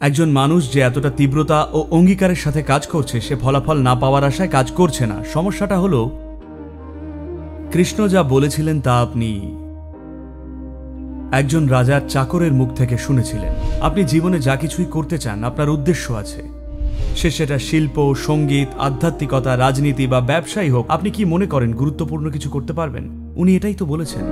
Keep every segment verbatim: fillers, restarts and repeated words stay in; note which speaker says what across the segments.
Speaker 1: একজন মানুষ যে এতটা তীব্রতা ও অঙ্গীকারের সাথে কাজ করছে সে ফলাফল না পাওয়ার আশায় কাজ করছে না। সমস্যাটা হলো কৃষ্ণ যা বলেছিলেন তা আপনি একজন রাজার চাকরের মুখ থেকে শুনেছিলেন। আপনি জীবনে যা কিছুই করতে চান আপনার উদ্দেশ্য আছে, সে সেটা শিল্প, সঙ্গীত, আধ্যাত্মিকতা, রাজনীতি বা ব্যবসায়ী হোক। আপনি কি মনে করেন গুরুত্বপূর্ণ কিছু করতে পারবেন? উনি এটাই তো বলেছেন।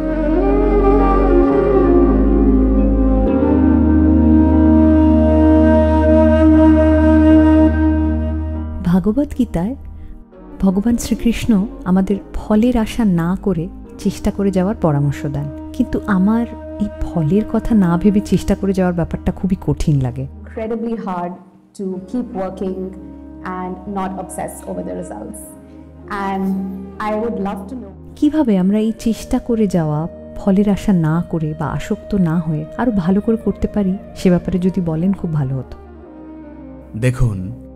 Speaker 2: ভাগবত গীতায় ভগবান শ্রীকৃষ্ণ আমাদের ফলের আশা না করে চেষ্টা করে যাওয়ার পরামর্শ দেন, কিন্তু আমার এই ফলের কথা না ভেবে চেষ্টা করে যাওয়ার ব্যাপারটা খুবই কঠিন লাগে।
Speaker 3: Incredibly hard to keep working and not obsess over the results. And I would love to know
Speaker 2: কিভাবে আমরা এই চেষ্টা করে যাওয়া ফলের আশা না করে বা আসক্ত না হয়ে আরো ভালো করে করতে পারি, সে ব্যাপারে যদি বলেন খুব ভালো হতো।
Speaker 1: দেখুন,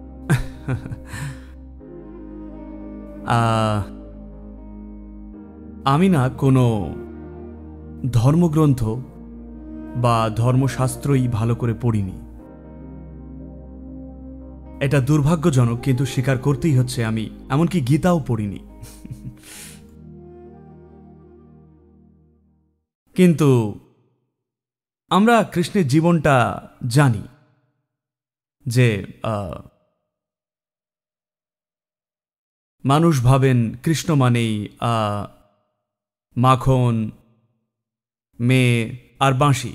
Speaker 1: আমি না কোনো ধর্মগ্রন্থ বা ধর্মশাস্ত্রই ভালো করে পড়িনি। এটা দুর্ভাগ্যজনক, কিন্তু স্বীকার করতেই হচ্ছে আমি এমনকি গীতাও পড়িনি। কিন্তু আমরা কৃষ্ণের জীবনটা জানি যে মানুষ ভাবেন কৃষ্ণ মানেই মাখন, মেয়ে আর বাঁশি।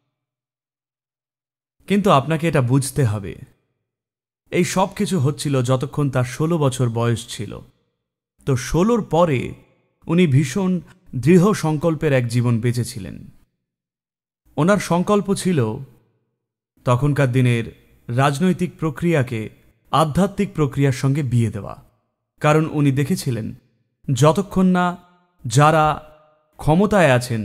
Speaker 1: কিন্তু আপনাকে এটা বুঝতে হবে, এই সব কিছু হচ্ছিল যতক্ষণ তার ষোলো বছর বয়স ছিল। তো ষোলোর পরে উনি ভীষণ দৃঢ় সংকল্পের এক জীবন বেঁচেছিলেন। ওনার সংকল্প ছিল তখনকার দিনের রাজনৈতিক প্রক্রিয়াকে আধ্যাত্মিক প্রক্রিয়ার সঙ্গে বিয়ে দেওয়া। কারণ উনি দেখেছিলেন যতক্ষণ না যারা ক্ষমতায় আছেন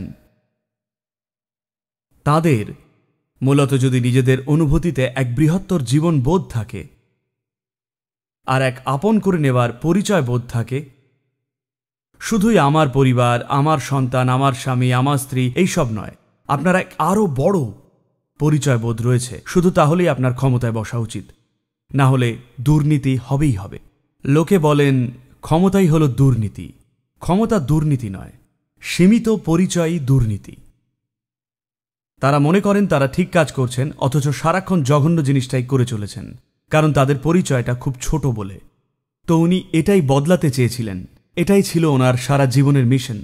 Speaker 1: তাদের মূলত যদি নিজেদের অনুভূতিতে এক বৃহত্তর জীবন বোধ থাকে আর এক আপন করে নেওয়ার পরিচয় বোধ থাকে, শুধুই আমার পরিবার, আমার সন্তান, আমার স্বামী, আমার স্ত্রী এইসব নয়, আপনার এক আরও বড় পরিচয় বোধ রয়েছে, শুধু তাহলেই আপনার ক্ষমতায় বসা উচিত। না হলে দুর্নীতি হবেই হবে। লোকে বলেন ক্ষমতাই হলো দুর্নীতি। ক্ষমতা দুর্নীতি নয়, সীমিত পরিচয়ই দুর্নীতি। তারা মনে করেন তারা ঠিক কাজ করছেন, অথচ সারাক্ষণ জঘন্য জিনিসটাই করে চলেছেন, কারণ তাদের পরিচয়টা খুব ছোট বলে। তো উনি এটাই বদলাতে চেয়েছিলেন, এটাই ছিল ওনার সারা জীবনের মিশন।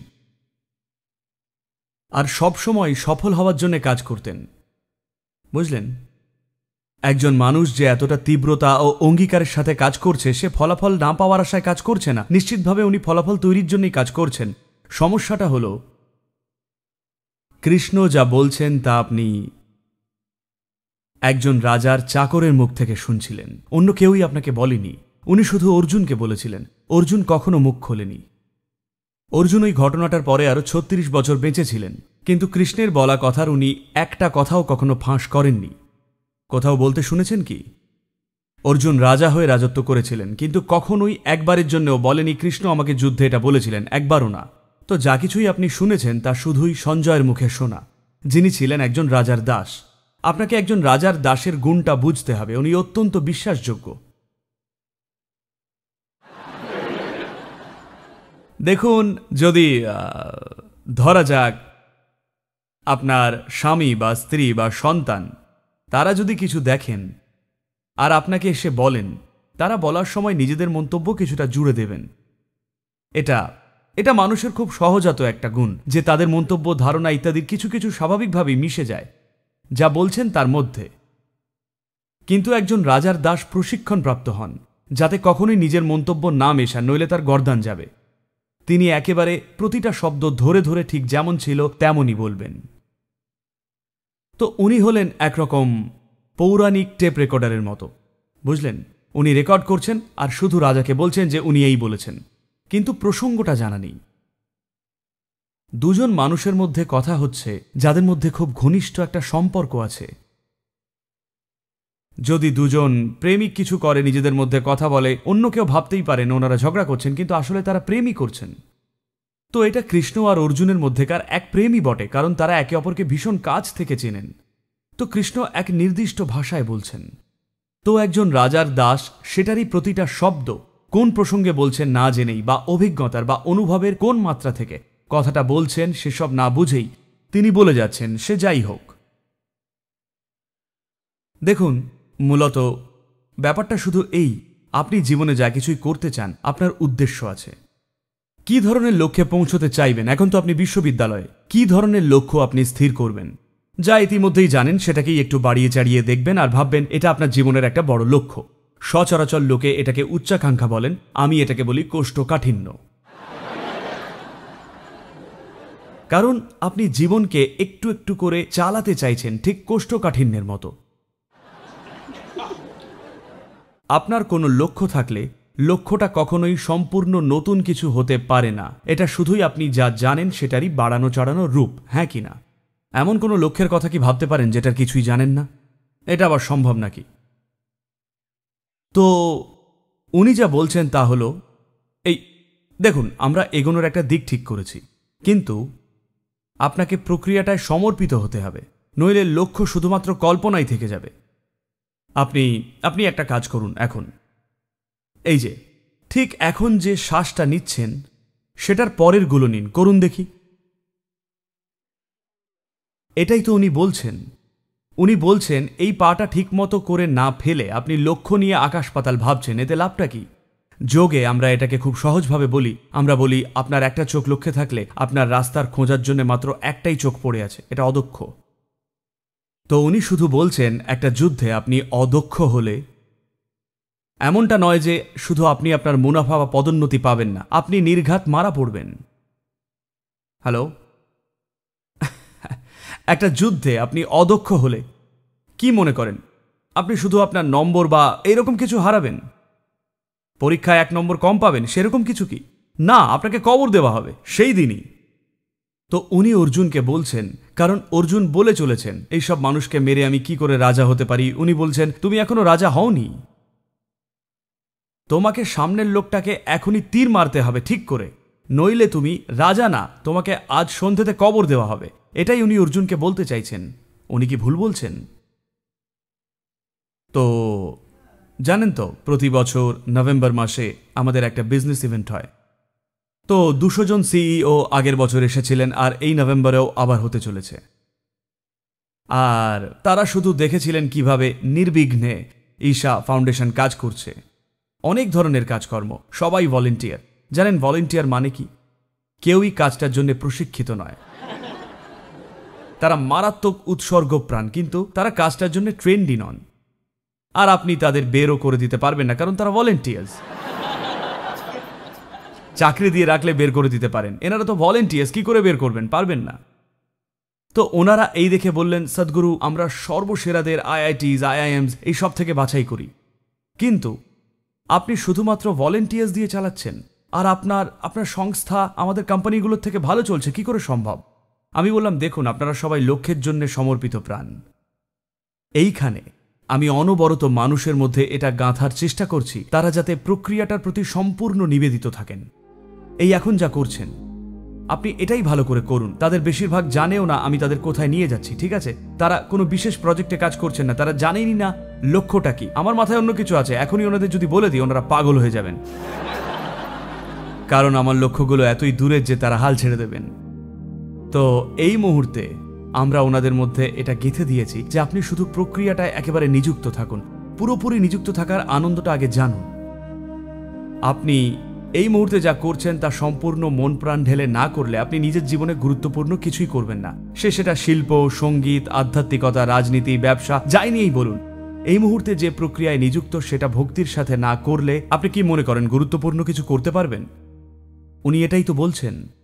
Speaker 1: আর সবসময় সফল হওয়ার জন্য কাজ করতেন, বুঝলেন? একজন মানুষ যে এতটা তীব্রতা ও অঙ্গীকারের সাথে কাজ করছে সে ফলাফল না পাওয়ার আশায় কাজ করছে না। নিশ্চিতভাবে উনি ফলাফল তৈরির জন্যই কাজ করছেন। সমস্যাটা হলো কৃষ্ণ যা বলছেন তা আপনি একজন রাজার চাকরের মুখ থেকে শুনছিলেন। অন্য কেউই আপনাকে বলেনি। উনি শুধু অর্জুনকে বলেছিলেন। অর্জুন কখনো মুখ খোলেনি। অর্জুন ওই ঘটনাটার পরে আরো ছত্রিশ বছর বেঁচেছিলেন, কিন্তু কৃষ্ণের বলা কথার উনি একটা কথাও কখনো ফাঁস করেননি। কোথাও বলতে শুনেছেন কি? অর্জুন রাজা হয়ে রাজত্ব করেছিলেন, কিন্তু কখনোই একবারের জন্যও বলেনি কৃষ্ণ আমাকে যুদ্ধে এটা বলেছিলেন, একবারও না। তো যা কিছুই আপনি শুনেছেন তা শুধুই সঞ্জয়ের মুখে শোনা, যিনি ছিলেন একজন রাজার দাস। আপনাকে একজন রাজার দাসের গুণটা বুঝতে হবে। উনি অত্যন্ত বিশ্বাসযোগ্য। দেখুন, যদি ধরা যাক আপনার স্বামী বা স্ত্রী বা সন্তান তারা যদি কিছু দেখেন আর আপনাকে এসে বলেন, তারা বলার সময় নিজেদের মন্তব্য কিছুটা জুড়ে দেবেন। এটা এটা মানুষের খুব সহজাত একটা গুণ যে তাদের মন্তব্য, ধারণা ইত্যাদির কিছু কিছু স্বাভাবিকভাবেই মিশে যায় যা বলছেন তার মধ্যে। কিন্তু একজন রাজার দাস প্রশিক্ষণপ্রাপ্ত হন যাতে কখনোই নিজের মন্তব্য না মেশান, নইলে তার গর্দান যাবে। তিনি একেবারে প্রতিটা শব্দ ধরে ধরে ঠিক যেমন ছিল তেমনই বলবেন। তো উনি হলেন একরকম পৌরাণিক টেপ রেকর্ডারের মতো, বুঝলেন? উনি রেকর্ড করছেন আর শুধু রাজাকে বলছেন যে উনি এই বলেছেন, কিন্তু প্রসঙ্গটা জানা নেই। দুজন মানুষের মধ্যে কথা হচ্ছে যাদের মধ্যে খুব ঘনিষ্ঠ একটা সম্পর্ক আছে। যদি দুজন প্রেমিক কিছু করে, নিজেদের মধ্যে কথা বলে, অন্য কেউ ভাবতেই পারেন ওনারা ঝগড়া করছেন, কিন্তু আসলে তারা প্রেমই করছেন। তো এটা কৃষ্ণ আর অর্জুনের মধ্যেকার এক প্রেমই বটে, কারণ তারা একে অপরকে ভীষণ কাছ থেকে চেনেন। তো কৃষ্ণ এক নির্দিষ্ট ভাষায় বলছেন। তো একজন রাজার দাস সেটারই প্রতিটা শব্দ কোন প্রসঙ্গে বলছেন না জেনেই বা অভিজ্ঞতার বা অনুভবের কোন মাত্রা থেকে কথাটা বলছেন সেসব না বুঝেই তিনি বলে যাচ্ছেন, সে যাই হোক। দেখুন, মূলত ব্যাপারটা শুধু এই, আপনি জীবনে যা কিছুই করতে চান আপনার উদ্দেশ্য আছে। কি ধরনের লক্ষ্যে পৌঁছতে চাইবেন, এখন তো আপনি বিশ্ববিদ্যালয়ে, কি ধরনের লক্ষ্য আপনি স্থির করবেন, যা ইতিমধ্যেই জানেন সেটাকেই একটু বাড়িয়ে চাড়িয়ে দেখবেন আর ভাববেন এটা আপনার জীবনের একটা বড় লক্ষ্য। সচরাচর লোকে এটাকে উচ্চাকাঙ্ক্ষা বলেন, আমি এটাকে বলি কোষ্ঠকাঠিন্য। কারণ আপনি জীবনকে একটু একটু করে চালাতে চাইছেন ঠিক কোষ্ঠকাঠিন্যের মতো। আপনার কোনো লক্ষ্য থাকলে লক্ষ্যটা কখনোই সম্পূর্ণ নতুন কিছু হতে পারে না, এটা শুধুই আপনি যা জানেন সেটারই বাড়ানো চাড়ানো রূপ, হ্যাঁ কি না? এমন কোনো লক্ষ্যের কথা কি ভাবতে পারেন যেটার কিছুই জানেন না? এটা আবার সম্ভব নাকি? তো উনি যা বলছেন তা হলো এই, দেখুন, আমরা এগোনোর একটা দিক ঠিক করেছি, কিন্তু আপনাকে প্রক্রিয়াটায় সমর্পিত হতে হবে, নইলে লক্ষ্য শুধুমাত্র কল্পনাই থেকে যাবে। আপনি আপনি একটা কাজ করুন, এখন এই যে ঠিক এখন যে শ্বাসটা নিচ্ছেন সেটার পরের গুলো নিন, করুন দেখি। এটাই তো উনি বলছেন। উনি বলছেন এই পাটা ঠিকমতো করে না ফেলে আপনি লক্ষ্য নিয়ে আকাশ পাতাল ভাবছেন, এতে লাভটা কি? যোগে আমরা এটাকে খুব সহজভাবে বলি, আমরা বলি আপনার একটা চোখ লক্ষ্যে থাকলে আপনার রাস্তার খোঁজার জন্য মাত্র একটাই চোখ পড়ে আছে, এটা অদক্ষ। তো উনি শুধু বলছেন একটা যুদ্ধে আপনি অদক্ষ হলে এমনটা নয় যে শুধু আপনি আপনার মুনাফা বা পদোন্নতি পাবেন না, আপনি নির্ঘাত মারা পড়বেন। হ্যালো, একটা যুদ্ধে আপনি অদক্ষ হলে কি মনে করেন আপনি শুধু আপনার নম্বর বা এরকম কিছু হারাবেন, পরীক্ষায় এক নম্বর কম পাবেন, সেরকম কিছু কি না, আপনাকে কবর দেওয়া হবে সেই দিনই। তো উনি অর্জুনকে বলছেন, কারণ অর্জুন বলে চলেছেন এইসব মানুষকে মেরে আমি কি করে রাজা হতে পারি, উনি বলছেন তুমি এখনো রাজা হওনি, তোমাকে সামনের লোকটাকে এখনই তীর মারতে হবে ঠিক করে, নইলে তুমি রাজা না, তোমাকে আজ সন্ধ্যেতে কবর দেওয়া হবে। এটাই উনি অর্জুনকে বলতে চাইছেন। উনি কি ভুল বলছেন? তো জানেন তো, প্রতি বছর নভেম্বর মাসে আমাদের একটা বিজনেস ইভেন্ট হয়। তো দুশো জন সিইও আগের বছর এসেছিলেন আর এই নভেম্বরেও আবার হতে চলেছে। আর তারা শুধু দেখেছিলেন কিভাবে নির্বিঘ্নে ঈশা ফাউন্ডেশন কাজ করছে, অনেক ধরনের কাজকর্ম, সবাই ভলেন্টিয়ার। জানেন ভলেন্টিয়ার মানে কি? কেউই কাজটার জন্য প্রশিক্ষিত নয়, তারা মারাত্মক উৎসর্গপ্রাণ, কিন্তু তারা কাজটার জন্য ট্রেন্ডই নন। আর আপনি তাদের বেরও করে দিতে পারবেন না, কারণ তারা ভলেন্টিয়ার্স। চাকরি দিয়ে রাখলে বের করে দিতে পারেন, এনারা তো ভলেন্টিয়ার্স, কি করে বের করবেন? পারবেন না। তো ওনারা এই দেখে বললেন, সদ্গুরু, আমরা সর্বসেরাদের আইআইটিস আইআইএমস এই সব থেকে বাছাই করি, কিন্তু আপনি শুধুমাত্র ভলেন্টিয়ার্স দিয়ে চালাচ্ছেন, আর আপনার আপনার সংস্থা আমাদের কোম্পানিগুলোর থেকে ভালো চলছে, কি করে সম্ভব? আমি বললাম, দেখুন, আপনারা সবাই লক্ষ্যের জন্য সমর্পিত প্রাণ। এইখানে আমি অনবরত মানুষের মধ্যে এটা গাঁথার চেষ্টা করছি, তারা যাতে প্রক্রিয়াটার প্রতি সম্পূর্ণ নিবেদিত থাকেন। এই এখন যা করছেন আপনি এটাই ভালো করে করুন। তাদের বেশিরভাগ জানেও না আমি তাদের কোথায় নিয়ে যাচ্ছি, ঠিক আছে? তারা কোনো বিশেষ প্রজেক্টে কাজ করছেন না, তারা জানেনই না লক্ষ্যটা কি। আমার মাথায় অন্য কিছু আছে, এখনই ওনাদের যদি বলে দিই ওনারা পাগল হয়ে যাবেন, কারণ আমার লক্ষ্যগুলো এতই দূরের যে তারা হাল ছেড়ে দেবেন। তো এই মুহূর্তে আমরা ওনাদের মধ্যে এটা গেঁথে দিয়েছি যে আপনি শুধু প্রক্রিয়াটায় একেবারে নিযুক্ত থাকুন, পুরোপুরি নিযুক্ত থাকার আনন্দটা আগে জানুন। আপনি এই মুহূর্তে যা করছেন তা সম্পূর্ণ মন প্রাণ ঢেলে না করলে আপনি নিজের জীবনে গুরুত্বপূর্ণ কিছুই করবেন না, সে সেটা শিল্প, সঙ্গীত, আধ্যাত্মিকতা, রাজনীতি, ব্যবসা, যাই নিয়েই বলুন। এই মুহূর্তে যে প্রক্রিয়ায় নিযুক্ত সেটা ভক্তির সাথে না করলে আপনি কি মনে করেন গুরুত্বপূর্ণ কিছু করতে পারবেন? উনি এটাই তো বলছেন।